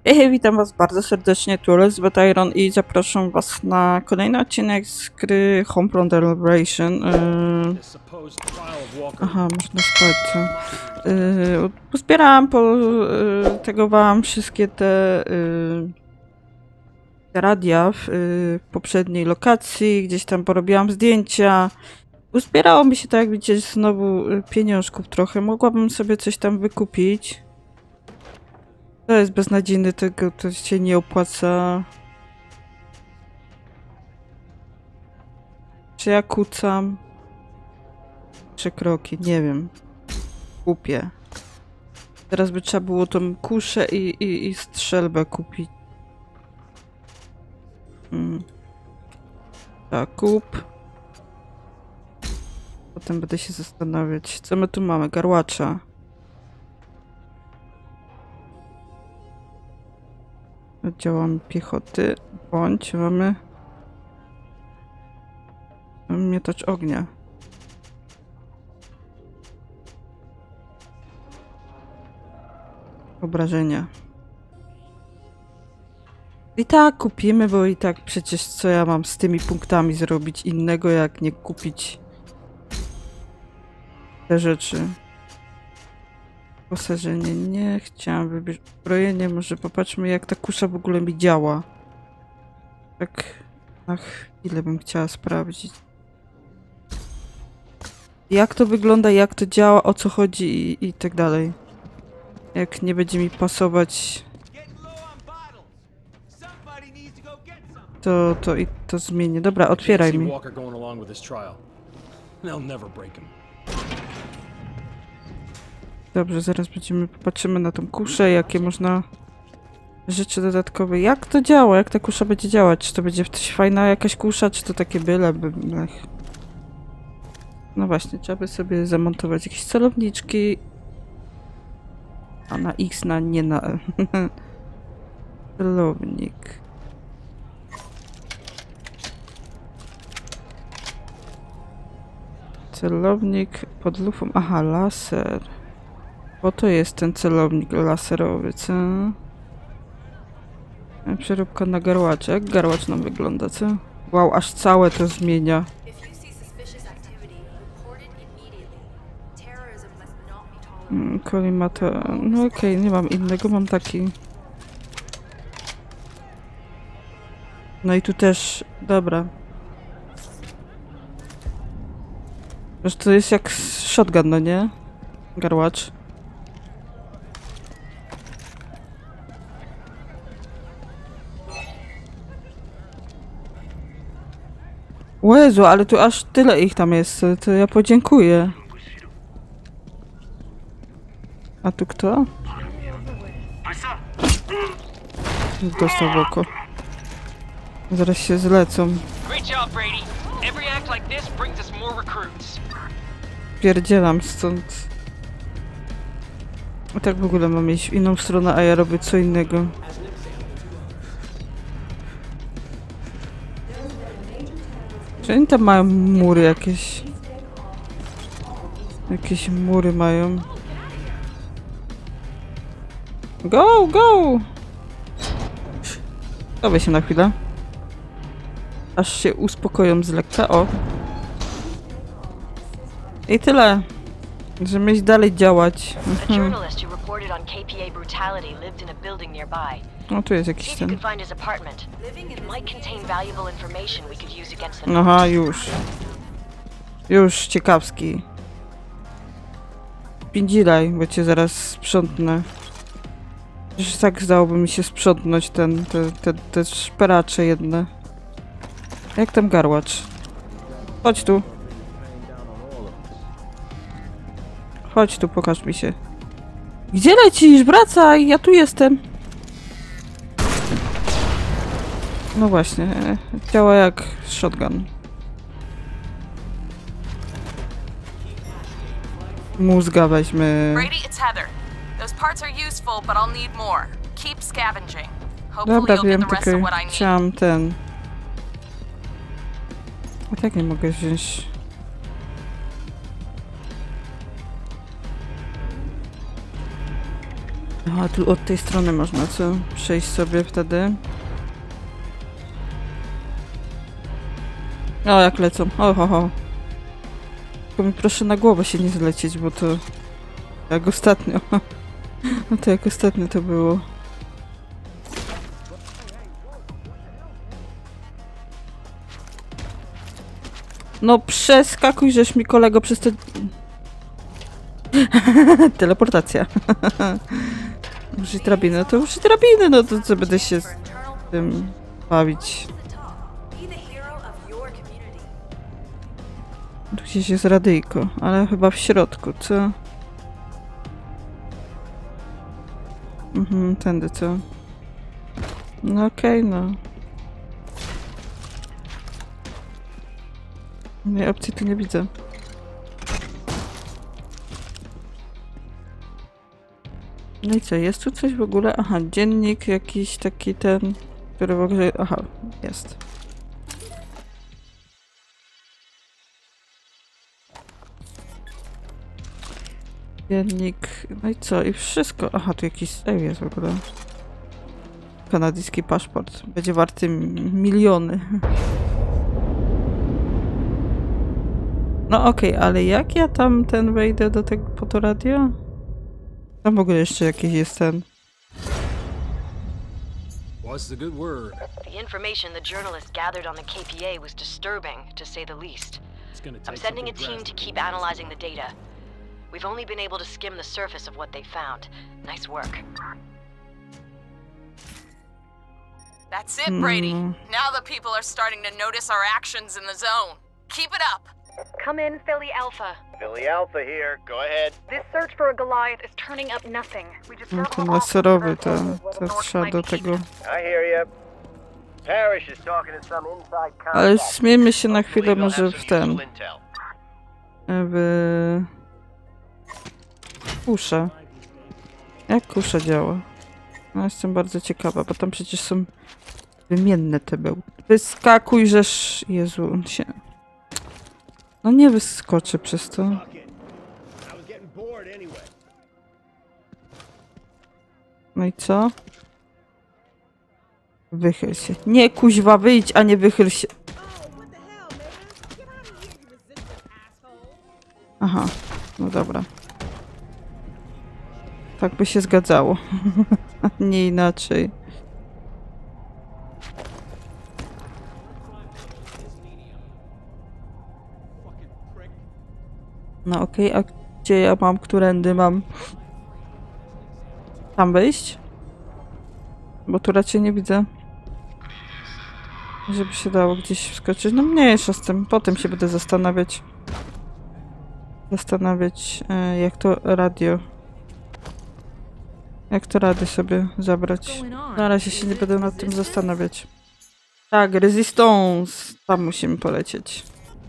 Witam was bardzo serdecznie, tu Elizabeth Iron i zapraszam was na kolejny odcinek z gry Homefront Celebration. Aha, można spać. Pozbierałam, tegowałam wszystkie te radia w poprzedniej lokacji, gdzieś tam porobiłam zdjęcia. Uzbierało mi się, tak jak widzicie, znowu pieniążków trochę. Mogłabym sobie coś tam wykupić. To jest beznadziejne, tego to się nie opłaca. Czy ja kucam? 3 kroki, nie wiem. Kupię. Teraz by trzeba było tą kuszę i strzelbę kupić. Tak, kup. Potem będę się zastanawiać. Co my tu mamy? Garłacza. Działamy piechoty, bądź mamy miotacz ognia. Obrażenia. I tak kupimy, bo i tak przecież co ja mam z tymi punktami zrobić innego, jak nie kupić te rzeczy. Posażenie nie chciałam wybrać. Zbrojenie, może popatrzmy, jak ta kusza w ogóle mi działa. Tak na chwilę bym chciała sprawdzić. Jak to wygląda, jak to działa, o co chodzi i tak dalej. Jak nie będzie mi pasować, to zmienię. Dobra, otwieraj mi. Dobrze, zaraz popatrzymy na tą kuszę, jakie można rzeczy dodatkowe. Jak to działa? Jak ta kusza będzie działać? Czy to będzie coś fajna jakaś kusza, czy to takie byle? No właśnie, trzeba by sobie zamontować jakieś celowniczki. A na X, nie na L. Celownik. Celownik pod lufą. Aha, laser. Po to jest ten celownik laserowy, co? Przeróbka na garłacze. Jak garłacz nam wygląda, co? Wow, aż całe to zmienia. Kolimata. No okej, nie mam innego, mam taki. No i tu też. Dobra. Już to jest jak shotgun, no nie? Garłacz. O Jezu, ale tu aż tyle ich tam jest, to ja podziękuję. A tu kto? Dostał w oko. Zaraz się zlecą. Pierdzielam stąd. A tak w ogóle mam iść w inną stronę, a ja robię co innego. Czy oni tam mają mury jakieś? Jakieś mury mają. Go, go! Dawaj się na chwilę. Aż się uspokoją z lekka. O! I tyle. Żeby iść dalej działać. O, tu jest jakiś ten. Aha, już. Już, ciekawski. Pindzilaj, bo cię zaraz sprzątnę. Już tak zdałoby mi się sprzątnąć te szperacze jedne. Jak tam garłacz? Chodź tu. Chodź tu, pokaż mi się. Gdzie lecisz? Wracaj! Ja tu jestem. No właśnie, działa jak shotgun. Mózga weźmy. Dobra, wiem, tylko chciałam ten. A tak nie mogę wziąć. Aha, tu od tej strony można co? Przejść sobie wtedy. O, jak lecą. Ho. Tylko mi proszę na głowę się nie zlecieć, bo to... Jak ostatnio. No to jak ostatnio to było. No przeskakuj, żeś mi kolego przez te... Teleportacja. Użyj drabiny, no to użyj drabiny, no to co będę się z tym bawić. Tu gdzieś jest radyjko, ale chyba w środku, co? Tędy, co? No okej, no. Nie, opcji tu nie widzę. No i co, jest tu coś w ogóle? Aha, dziennik jakiś taki ten, który w ogóle... Aha, jest. Dziennik, no i co? I wszystko. Aha, tu jakiś save jest w ogóle. Kanadyjski paszport. Będzie warty miliony. No okej, ale jak ja tam wejdę do tego po to radio? Tam w ogóle jeszcze jakiś jest ten. What's the good word? The information the journalist gathered on the KPA was disturbing, to say the least. I'm sending a team to keep analyzing the data. We've only been able to skim the surface of what they found. Nice work. That's it, Brady. Now the people are starting to notice our actions in the zone. Keep it up. Come in, Philly Alpha. Philly Alpha here. Go ahead. This search for a Goliath is turning up nothing. We just No ten laserowy, to trzeba do tego. I hear you. Parrish is talking to some inside contact. Ale zmieńmy się na chwilę może w ten. W... Kuszę. Jak kusza działa? No jestem bardzo ciekawa, bo tam przecież są wymienne te był. Wyskakuj, żeż... Jezu, on się... No nie wyskoczy przez to. No i co? Wychyl się. Nie, kuźwa, wyjdź, a nie wychyl się. Aha, no dobra. Tak by się zgadzało. Nie inaczej. No okej, a gdzie ja mam, którędy mam? Tam wejść? Bo tu raczej nie widzę. Żeby się dało gdzieś wskoczyć. No mniejsza z tym. Potem się będę zastanawiać. Jak to radio. Jak to rady sobie zabrać. Na razie się nie będę nad tym zastanawiać. Tak, Resistance. Tam musimy polecieć.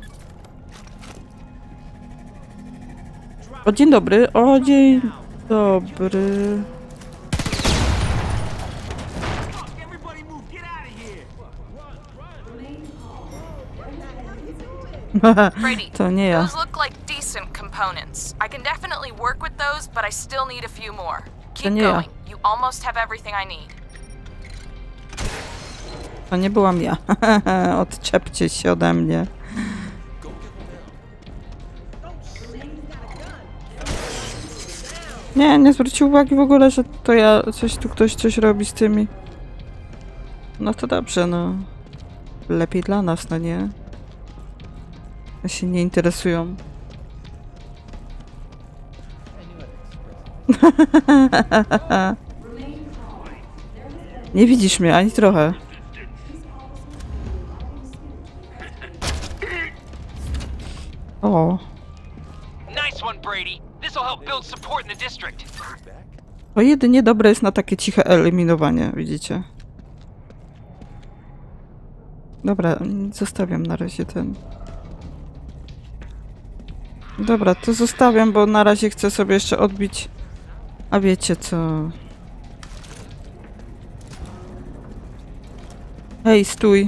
O, dzień dobry. O, dzień dobry. To nie ja. Those look like decent components. I can definitely work with those, but I still need a few more. Keep nie ja. going. You almost have everything I need. To nie byłam ja. Odczepcie się ode mnie. Nie zwrócił uwagi w ogóle, że to ja ktoś coś robi z tymi. No to dobrze, no. Lepiej dla nas, no nie? Ja się nie interesują. Nie widzisz mnie ani trochę. O. Nice one, Brady. This'll help build support in the district. To jedynie dobre jest na takie ciche eliminowanie, widzicie? Dobra, zostawiam na razie ten. Dobra, to zostawiam, bo na razie chcę sobie jeszcze odbić. A wiecie co? Hej, stój.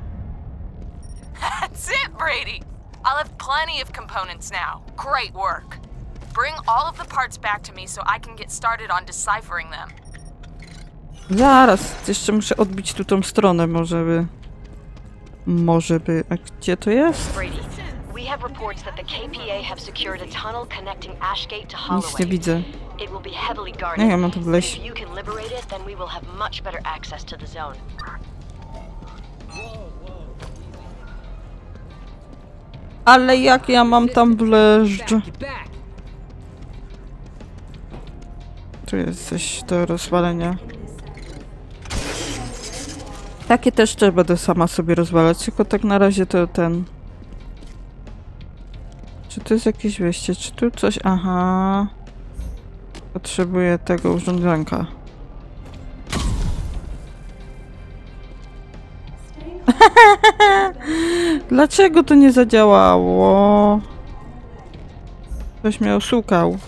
That's it, Brady. I'll have plenty of components now. Great work. Bring all of the parts back to me so I can get started on deciphering them. Zaraz, jeszcze muszę odbić tu tą stronę, może by... A gdzie to jest? Brady, we have reports that the KPA have secured a tunnel connecting Ashgate to Nic nie Holloway. widzę. It will be heavily Nie, guarded. ja mam tu If wleźć. you can liberate it, then we will have much better access to the zone. Ale jak ja mam tam wleźć? Tu jest coś do rozwalenia. Takie też będę sama sobie rozwalać, tylko tak na razie to ten... Czy to jest jakieś wejście? Czy tu coś? Aha. Potrzebuję tego urządzonka. Dlaczego to nie zadziałało? Ktoś mnie oszukał.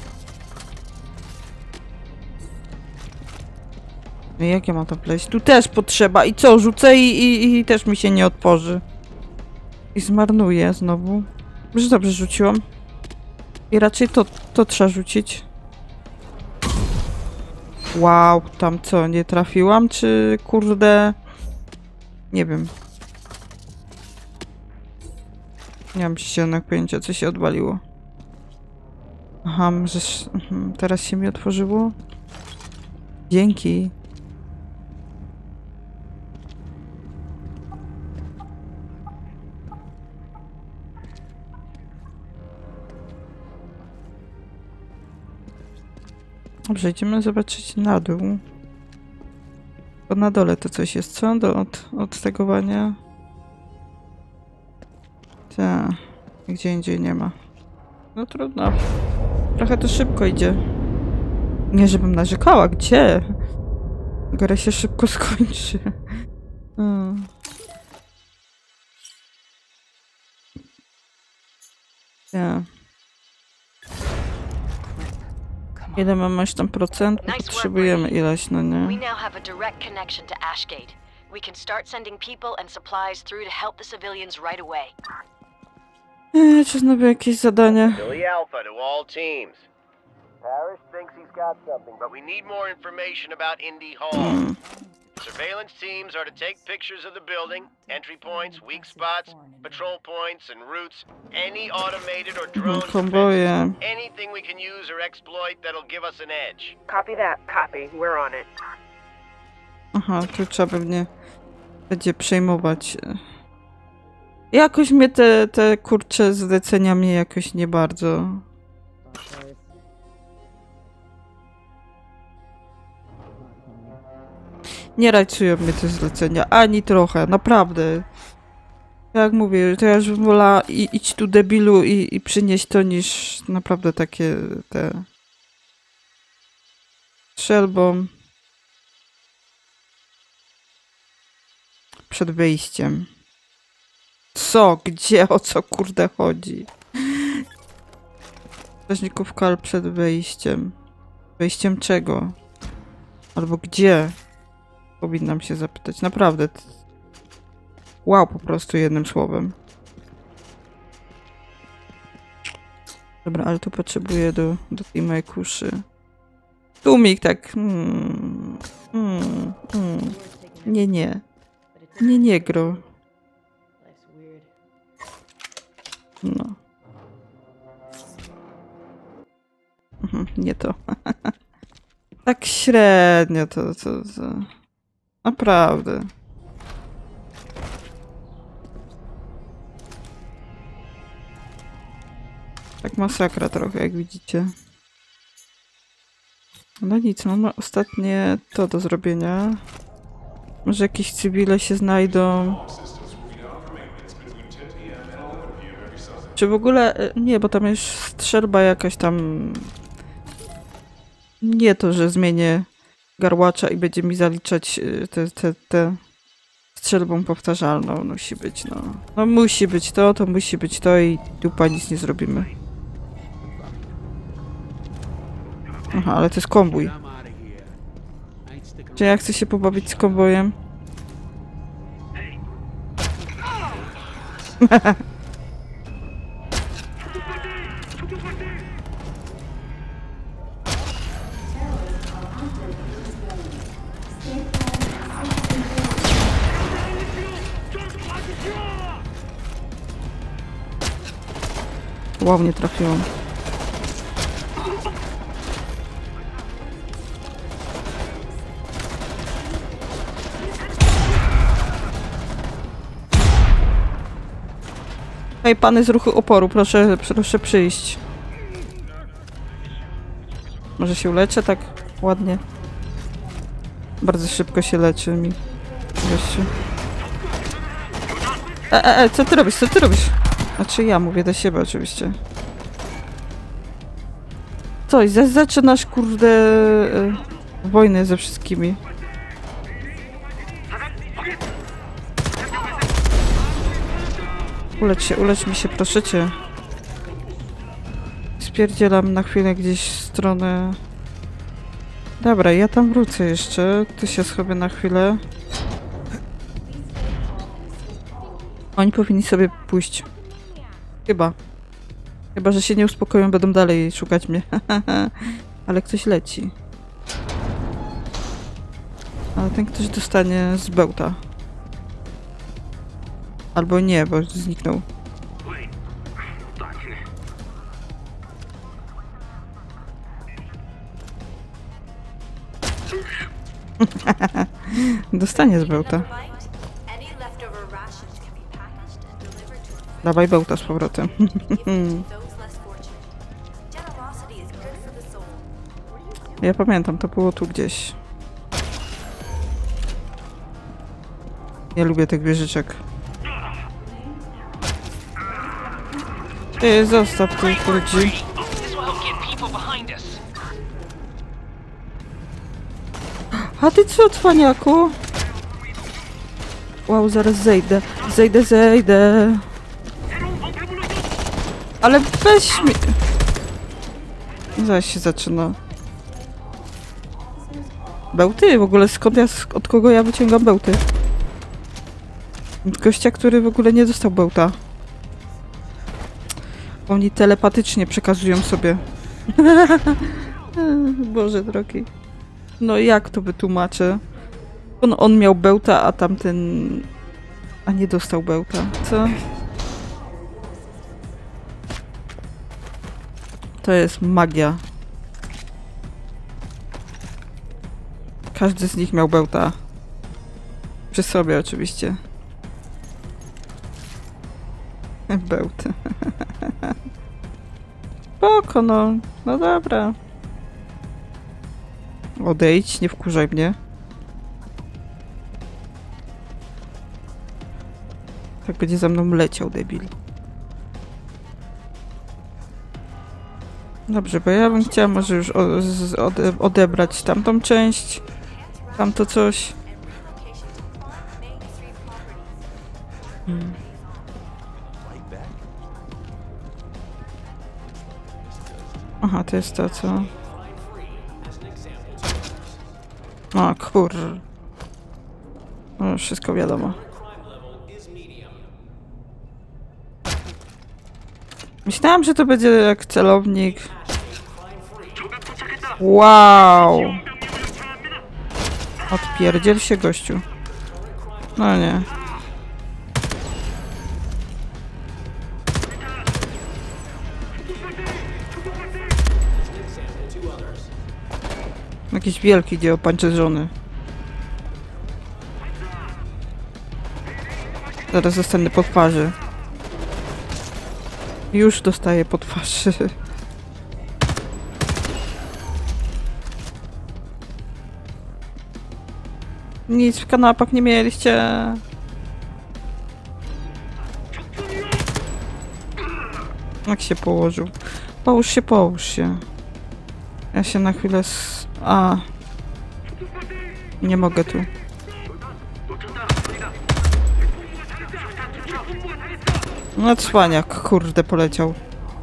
No jak ja mam to wleźć? Tu też potrzeba. I co? Rzucę i też mi się nie otworzy. I zmarnuję znowu. Już dobrze rzuciłam. I raczej to trzeba rzucić. Wow, tam co? Nie trafiłam? Czy kurde... Nie wiem. Nie mam zielonego pojęcia, co się odwaliło. Aha, że teraz się mi otworzyło? Dzięki. Dobrze, idziemy zobaczyć na dół. Bo na dole to coś jest, co? Od tegowania. Tak. Gdzie indziej nie ma. No trudno. Trochę to szybko idzie. Nie, żebym narzekała. Gdzie? Gra się szybko skończy. Ja. Ile masz tam procent? Potrzebujemy ileś, no nie? We now have a direct connection to Ashgate. We can start sending people and supplies through to help the civilians right away. Czy znowu jakieś zadanie? Billy Alpha to all teams. Parrish thinks he's got something, but we need more information about Indy Hall. Surveillance teams are to take pictures of the building, entry points, weak spots, patrol points and routes, any automated or drone Konwoje. anything we can use or exploit that'll give us an edge. Copy that. Copy. We're on it. Aha, tu trzeba pewnie będzie przejmować. Jakoś mnie te kurcze zlecenia mnie jakoś nie bardzo. Nie rajcują mnie te zlecenia, ani trochę, naprawdę. Jak mówię, to ja już bym wolała iść tu debilu i przynieść to, niż naprawdę takie te... Strzelbą. Przed wyjściem. Co? Gdzie? O co kurde chodzi? Strażników kal przed wejściem. Wejściem czego? Albo gdzie? Powinnam się zapytać. Naprawdę. Wow, po prostu jednym słowem. Dobra, ale tu potrzebuję do tej mojej kuszy. Tłumik tak. Nie, nie. Nie gro. No. Nie to. Tak średnio to. Naprawdę. Tak masakra trochę, jak widzicie. No nic, mamy ostatnie to do zrobienia. Może jakieś cywile się znajdą. Czy w ogóle... Nie, bo tam jest strzelba jakaś tam... Nie to, że zmienię garłacza i będzie mi zaliczać te strzelbą powtarzalną. Musi być, no. No musi być to musi być to i dupa, nic nie zrobimy. Aha, ale to jest konwój. Czy ja chcę się pobawić z konwojem? Wow, nie trafiłam. Hej, pany z ruchu oporu, proszę przyjść. Może się uleczę tak ładnie? Bardzo szybko się leczy mi. Gościu. Co ty robisz? Co ty robisz? Znaczy ja mówię do siebie oczywiście. Coś, zaczynasz kurde wojnę ze wszystkimi. Ulecz mi się, proszę cię. Spierdzielam na chwilę gdzieś w stronę... Dobra, ja tam wrócę jeszcze. Ty się schowię na chwilę. Oni powinni sobie pójść. Chyba. Chyba, że się nie uspokoją, będą dalej szukać mnie. Ale ktoś leci. Ale ten ktoś dostanie z bełta. Albo nie, bo zniknął. Dostanie z bełta. Dawaj bełta z powrotem. Ja pamiętam, to było tu gdzieś. Nie lubię tych wieżyczek. Ty, zostaw tych ludzi. A ty co, cwaniaku? Wow, zaraz zejdę. Zejdę. Ale weź mi... Zaraz się zaczyna. Bełty? W ogóle skąd od kogo ja wyciągam bełty? Od gościa, który w ogóle nie dostał bełta. Oni telepatycznie przekazują sobie. Boże drogi. No jak to wytłumaczę? On miał bełta, a tamten... A nie dostał bełta. Co? To jest magia. Każdy z nich miał bełta. Przy sobie oczywiście. Bełt. Spoko, no. No dobra. Odejdź, nie wkurzaj mnie. Tak będzie za mną leciał, debil. Dobrze, bo ja bym chciała może już odebrać tamtą część. Tamto coś. Aha, to jest to, co? O, kur... No, wszystko wiadomo. Myślałam, że to będzie jak celownik. Wow! Odpierdziel się, gościu. No nie. Jakiś wielki dzieło pańczyżony. Zaraz zostanę po twarzy. Już dostaję po twarzy. Nic w kanapach nie mieliście. Jak się położył? Połóż się. Ja się na chwilę nie mogę tu. No cwaniak, kurde, poleciał.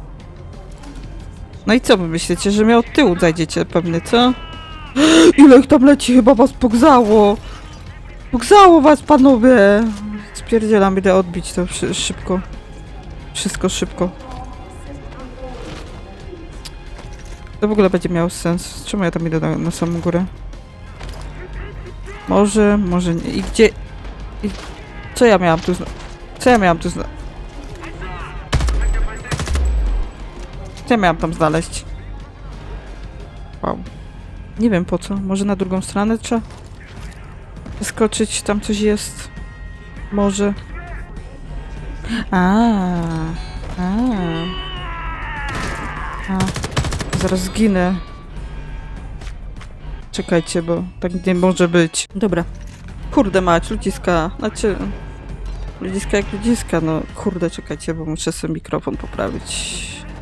No i co wy myślicie, że mnie od tyłu zajdziecie pewnie, co? Ile ich tam leci? Chyba was pogzało! Pogzało was, panowie! Spierdzielam, idę odbić to szybko. Wszystko szybko. To w ogóle będzie miało sens. Czemu ja tam idę na samą górę? Może nie. I gdzie... Co ja miałam tu Co ja miałam tam znaleźć? Wow. Nie wiem po co. Może na drugą stronę trzeba wyskoczyć, tam coś jest. Może. Zaraz zginę. Czekajcie, bo tak nie może być. Dobra. Kurde mać, ludziska. Znaczy... Ludziska jak ludziska, no kurde, czekajcie, bo muszę sobie mikrofon poprawić.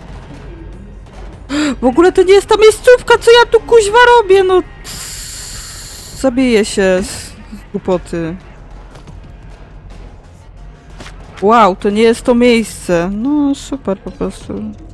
W ogóle to nie jest ta miejscówka, co ja tu kuźwa robię, no. Zabiję się z głupoty. Wow, to nie jest to miejsce. No super po prostu.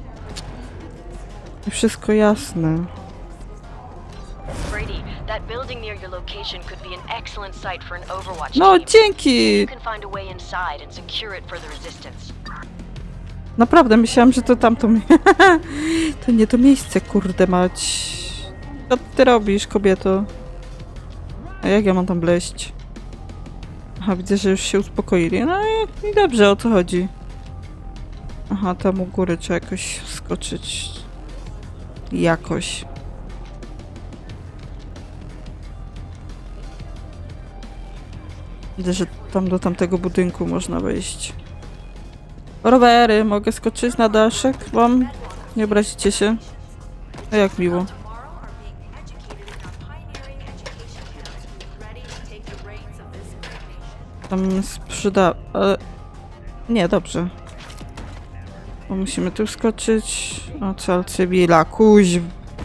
I wszystko jasne. Brady, that building near your location could be an excellent site for an Overwatch No team. dzięki! You can find a way inside and secure it for the resistance. Naprawdę myślałam, że to tamto... To nie to miejsce, kurde mać. Co ty robisz, kobieto? A jak ja mam tam bleść? Aha, widzę, że już się uspokoili. No i dobrze, o co chodzi? Aha, tam u góry trzeba jakoś skoczyć. Jakoś. Widzę, że tam do tamtego budynku można wejść. Rowery, mogę skoczyć na daszek wam? Nie obrazicie się? A jak miło. Tam sprzeda... Nie, dobrze. Bo musimy tu skoczyć. O, cal cywila, kuź.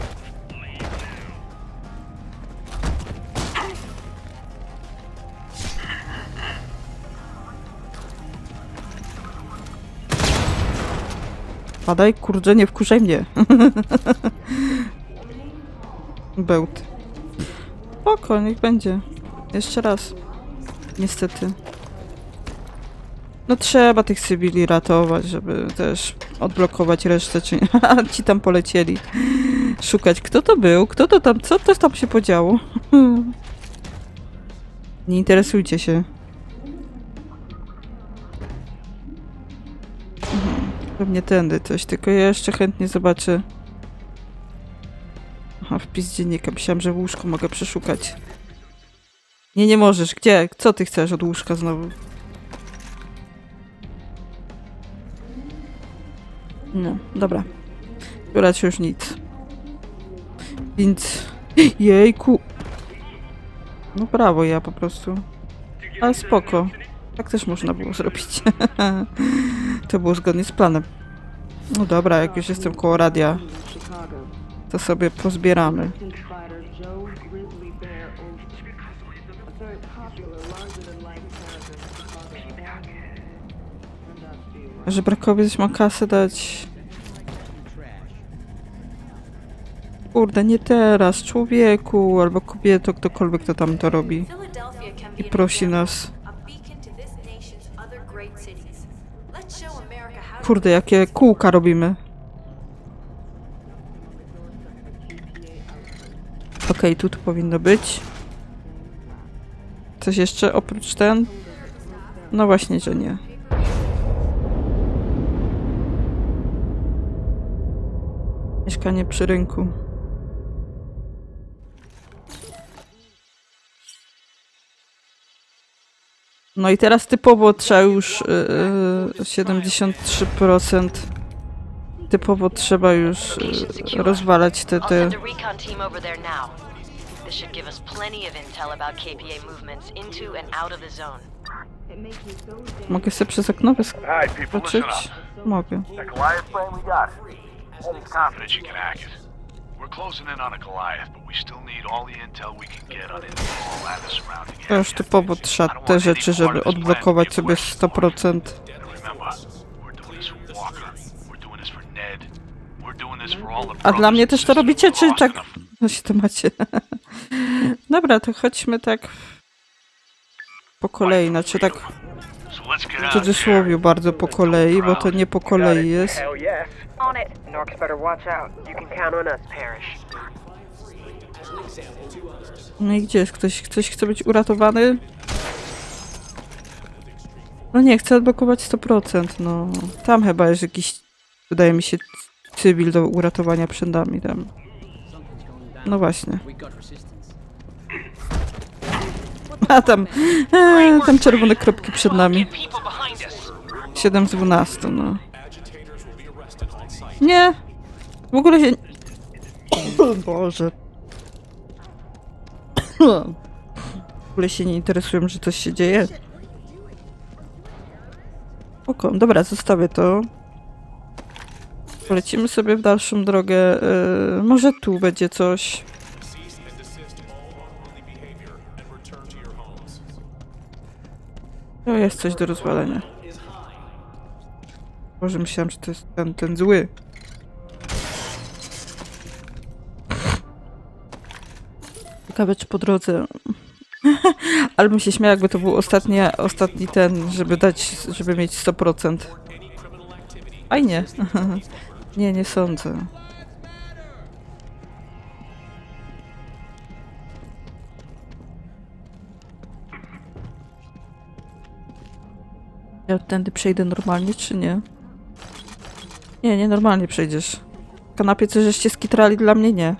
Padaj, kurde, nie wkurzaj mnie. Bełt. Spoko, niech będzie. Jeszcze raz. Niestety. No trzeba tych cywili ratować, żeby też odblokować resztę, czy nie. Ci tam polecieli. Szukać, kto to był, kto to tam, co to tam się podziało. Nie interesujcie się. Pewnie tędy coś, tylko ja jeszcze chętnie zobaczę. Aha, wpis dziennika. Myślałam, że łóżko mogę przeszukać. Nie, nie możesz. Gdzie? Co ty chcesz od łóżka znowu? No, dobra. Brać już nic. Więc... Jejku! No brawo, ja po prostu. Ale spoko. Tak też można było zrobić. To było zgodnie z planem. No dobra, jak już jestem koło radia, to sobie pozbieramy. Że brakowi coś ma kasę dać. Kurde, nie teraz, człowieku, albo kobieto, ktokolwiek to tam to robi. I prosi nas. Kurde, jakie kółka robimy. Okej, tu powinno być. Coś jeszcze oprócz ten? No właśnie, że nie. Mieszkanie przy rynku. No i teraz typowo trzeba już 73%. Typowo trzeba już rozwalać te... Mogę sobie przez okno wyskoczyć? Mogę. To już typowo trzeba te rzeczy, żeby odblokować sobie 100%. A dla mnie też to robicie, czy tak? No się to macie. Dobra, to chodźmy tak po kolei, znaczy tak w cudzysłowie bardzo po kolei, bo to nie po kolei jest. No i gdzie jest ktoś? Ktoś chce być uratowany? No nie, chcę odblokować 100%, no. Tam chyba jest jakiś, wydaje mi się, cywil do uratowania przed nami tam. No właśnie. A tam czerwone kropki przed nami. 7 z 12, no. Nie! W ogóle się... Boże. W ogóle się nie interesują, że coś się dzieje. Oko. Dobra, zostawię to. Polecimy sobie w dalszą drogę. Może tu będzie coś. To jest coś do rozwalenia. Może myślałam, że to jest ten zły. Ciekawe, czy po drodze... Ale bym się śmiał, jakby to był ostatni ten, żeby mieć 100%. Fajnie. Nie sądzę. Ja tędy przejdę normalnie, czy nie? Nie, normalnie przejdziesz. W kanapie coś żeście skitrali, dla mnie nie.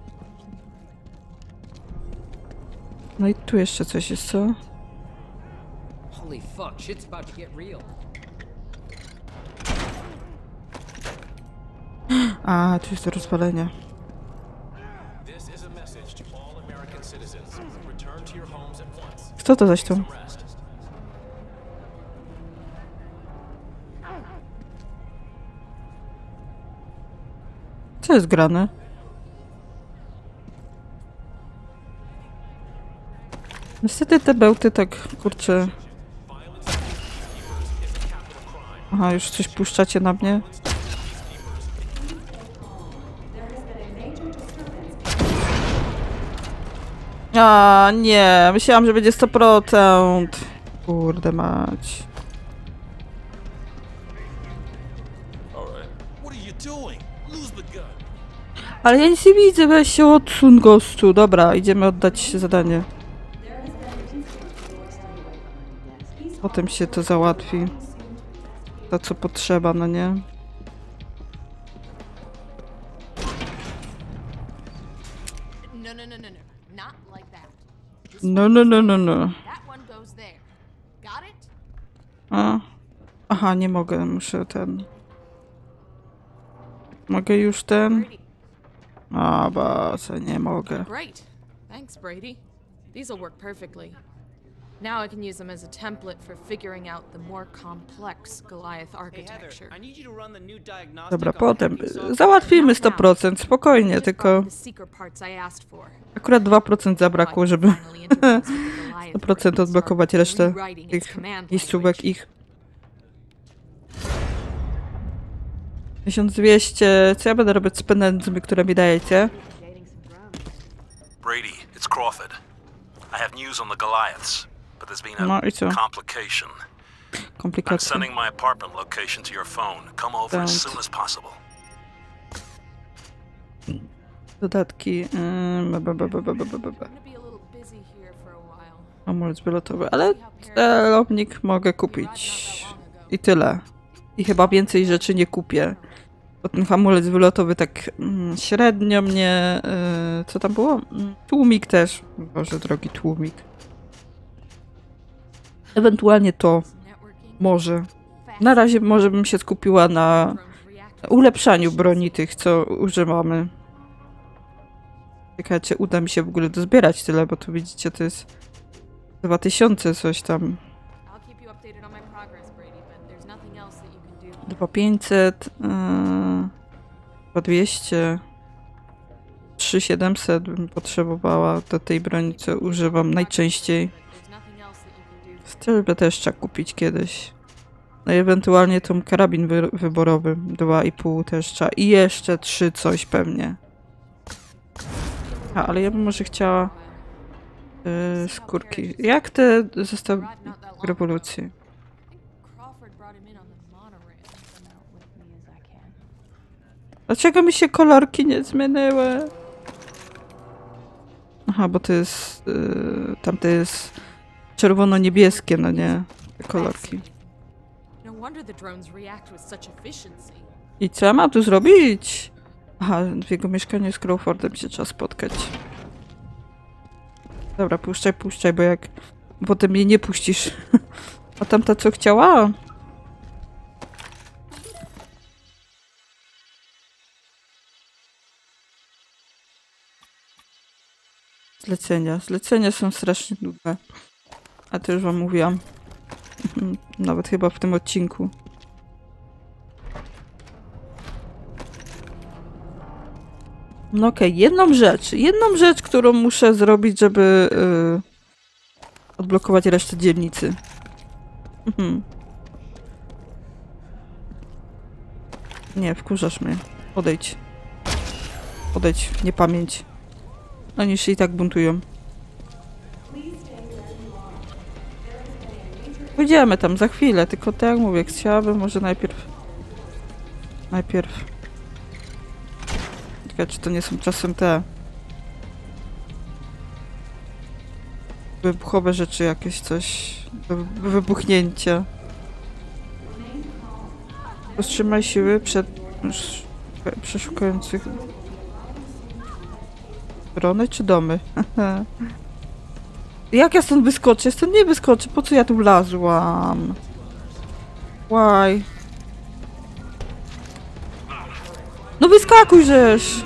No i tu jeszcze coś jest, co? Holy fuck, shit's about to get real. A, tu jest do rozwalenia. Kto to zaś tu? Co jest grane? Niestety te bełty tak, kurczę... Aha, już coś puszczacie na mnie? A nie, myślałam, że będzie 100%. Kurde mać. Ale ja nic nie widzę, weź się odsuń, gościu. Dobra, idziemy oddać zadanie. Potem się to załatwi. To, co potrzeba, no nie? No. A. Aha, nie mogę, muszę ten... Mogę już ten? A, baza, nie mogę. Great. Thanks, Brady. These will work perfectly. Now I can use them as a template for figuring out the more complex Goliath architecture. Dobra, potem załatwimy 100%, spokojnie, tylko akurat 2% zabrakło, żeby 100% odblokować resztę tych miejscówek ich. 1200, co ja będę robić z pieniędzmi, które mi dajecie? Brady, it's Crawford. I have news on the Goliaths, but there's been No a i co? complication. I'm Komplikacja. sending my apartment location to your phone. Come over as soon as possible. Dodatki. Amulet wylotowy, ale celownik mogę kupić. I tyle. I chyba więcej rzeczy nie kupię. Bo ten hamulec wylotowy tak średnio mnie... co tam było? Tłumik też. Boże drogi, tłumik. Ewentualnie to. Może. Na razie może bym się skupiła na ulepszaniu broni tych, co używamy. Ciekawe, czy uda mi się w ogóle dozbierać tyle, bo tu widzicie, to jest 2000 coś tam. 2500, 2200, 3700 bym potrzebowała do tej broni, co używam najczęściej. Strzelbę też trzeba kupić kiedyś. No i ewentualnie tą karabin wyborowy 2,5 też trzeba. I jeszcze 3 coś pewnie. A, ale ja bym może chciała skórki. Jak te zestaw rewolucji? Dlaczego mi się kolorki nie zmieniły? Aha, bo to jest... tamte jest czerwono-niebieskie, no nie? Te kolorki. I co ja mam tu zrobić? Aha, w jego mieszkaniu z Crawfordem się trzeba spotkać. Dobra, puszczaj, bo jak potem mnie nie puścisz. A tamta co chciała? Zlecenia są strasznie nudne. A to już wam mówiłam. Nawet chyba w tym odcinku. No okej, jedną rzecz, którą muszę zrobić, żeby odblokować resztę dzielnicy. Nie, wkurzasz mnie. Odejdź. Odejdź, niepamięć. Oni się i tak buntują. Pójdziemy tam za chwilę, tylko tak jak mówię, chciałabym może najpierw... Ciekawe, czy to nie są czasem te... wybuchowe rzeczy jakieś, coś... do wybuchnięcia. Powstrzymaj siły przed... przeszukających... brony czy domy? Jak ja stąd wyskoczę? Ja stąd nie wyskoczę. Po co ja tu wlazłam? Why? No wyskakuj żeż!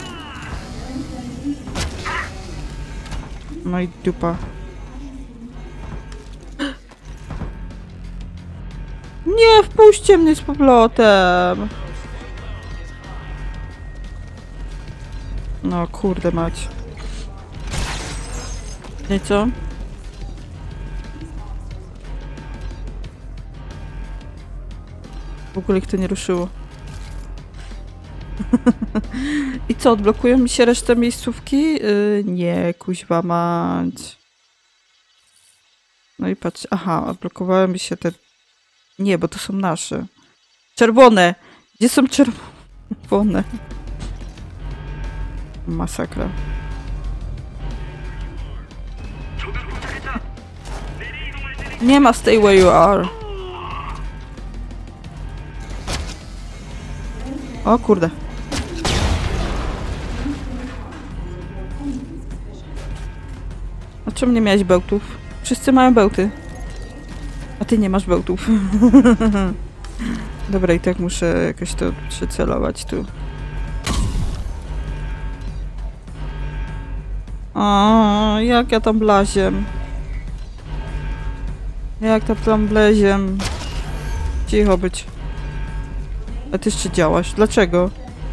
No i dupa. Nie, wpuśćcie mnie z powrotem! No kurde mać. I co? W ogóle ich to nie ruszyło. I co, odblokują mi się resztę miejscówki? Nie, kuźwa mać. No i patrz, aha, odblokowały mi się te... Nie, bo to są nasze. Czerwone! Gdzie są czerwone? Masakra. Nie ma stay where you are. O kurde. A czemu nie miałeś bełtów? Wszyscy mają bełty. A ty nie masz bełtów. Dobra, i tak muszę jakoś to przycelować tu. O, jak ja tam blaziem. Jak to tam bleziem. Cicho być. A ty jeszcze działasz. Dlaczego?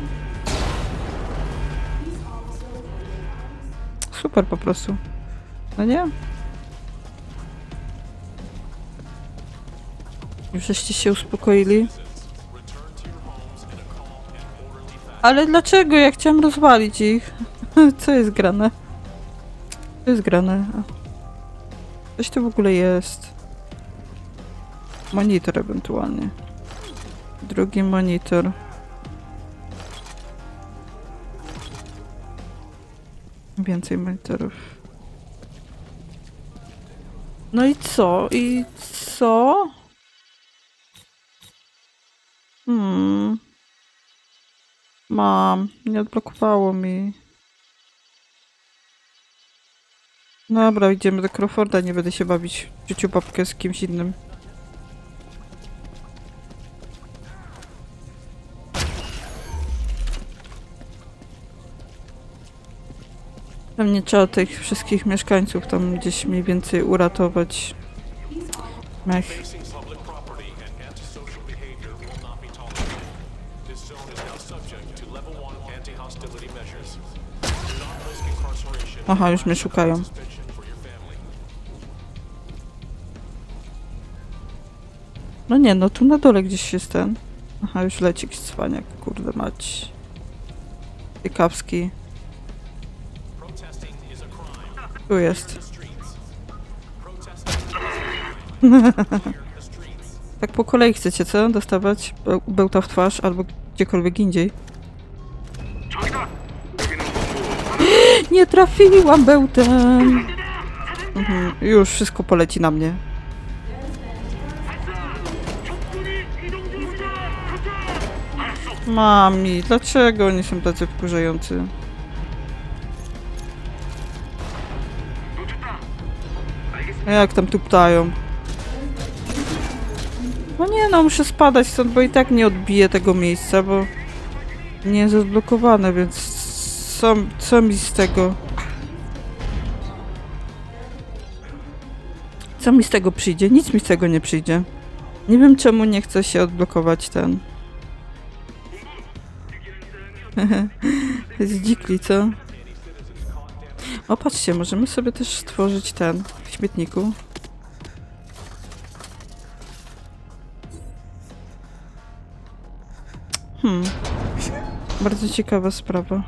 Super po prostu. No nie? Już żeście się uspokoili? Ale dlaczego? Ja chciałam rozwalić ich. Co jest grane? Co jest grane? Coś tu w ogóle jest. Monitor ewentualnie. Drugi monitor. Więcej monitorów. No i co? I co? Mam. Nie odblokowało mi. Dobra, idziemy do Crawforda. Nie będę się bawić w życiu babkę z kimś innym. Pewnie trzeba tych wszystkich mieszkańców tam gdzieś mniej więcej uratować. Mech. Aha, już mnie szukają. No nie, no tu na dole gdzieś jest ten. Aha, już leci jakiś cwaniak, kurde mać. Ciekawski. Tu jest. Tak po kolei chcecie, co? Dostawać bełta w twarz albo gdziekolwiek indziej. Nie trafiłam bełtem! Już wszystko poleci na mnie. Mami, dlaczego oni są tacy wkurzający? Jak tam tuptają? No nie no, muszę spadać stąd, bo i tak nie odbiję tego miejsca, bo nie jest odblokowane, więc co mi z tego? Co mi z tego przyjdzie? Nic mi z tego nie przyjdzie. Nie wiem, czemu nie chce się odblokować ten. Zdzikli, co? O, patrzcie, możemy sobie też stworzyć ten w śmietniku. Bardzo ciekawa sprawa.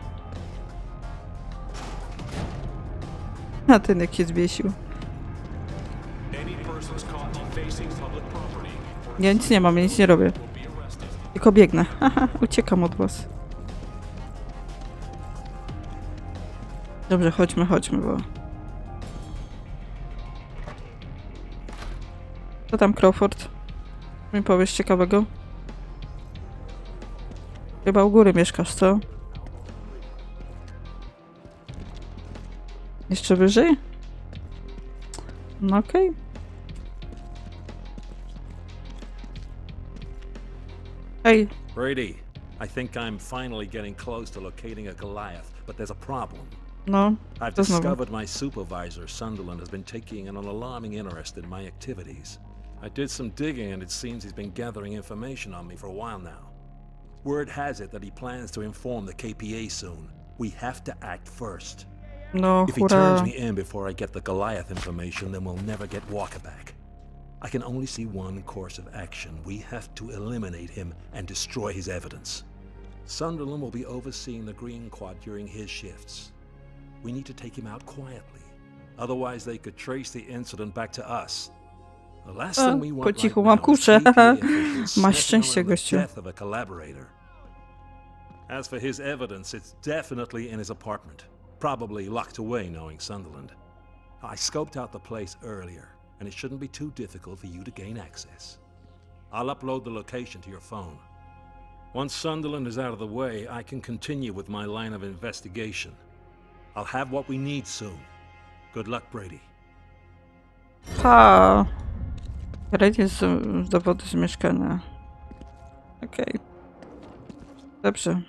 A ten jak się zwiesił. Ja nic nie mam, ja nic nie robię. Tylko biegnę. Haha, uciekam od was. Dobrze, chodźmy, bo... Co tam, Crawford? Mi powiesz ciekawego? Chyba u góry mieszkasz, co? Jeszcze wyżej? No okej. Hey. Brady, I think I'm finally getting close to locating a Goliath, but there's a problem. No, I've to znowu. discovered my supervisor, Sunderland, has been taking an alarming interest in my activities. I did some digging and it seems he's been gathering information on me for a while now. Word has it that he plans to inform the KPA soon. We have to act first. No, If he turns hurra. me in before I get the Goliath information, then we'll never get Walker back. I can only see one course of action. We have to eliminate him and destroy his evidence. Sunderland will be overseeing the Green Quad during his shifts. We need to take him out quietly. Otherwise they could trace the incident back to us. The last thing we Po want cichu right mam now is kuszę. KPA officials Masz snitching szczęście, on the gościu. death of a collaborator. As for his evidence, it's definitely in his apartment. Probably locked away knowing Sunderland. I scoped out the place earlier, and it shouldn't be too difficult for you to gain access. I'll upload the location to your phone. Once Sunderland is out of the way, I can continue with my line of investigation. I'll have what we need soon. Good luck, Brady. Pa. Rejdzie z dowodu z mieszkania. Okej. Dobrze.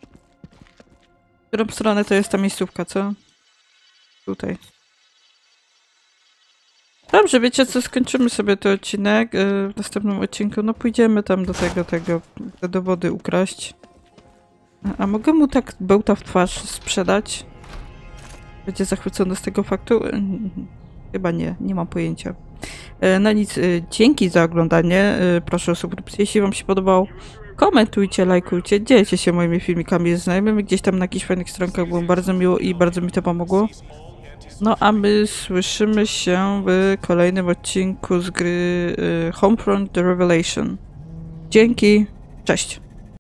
W którą stronę to jest ta miejscówka, co? Tutaj. Dobrze, wiecie co, skończymy sobie ten odcinek. W następnym odcinku, no pójdziemy tam do te dowody ukraść. A mogę mu tak bełta w twarz sprzedać? Będzie zachwycony z tego faktu? Chyba nie mam pojęcia. No nic, dzięki za oglądanie. Proszę o subskrypcję, jeśli wam się podobał. Komentujcie, lajkujcie, dzielcie się moimi filmikami z znajomymi. Gdzieś tam na jakichś fajnych stronkach było bardzo miło i bardzo mi to pomogło. No a my słyszymy się w kolejnym odcinku z gry Homefront The Revelation. Dzięki, cześć!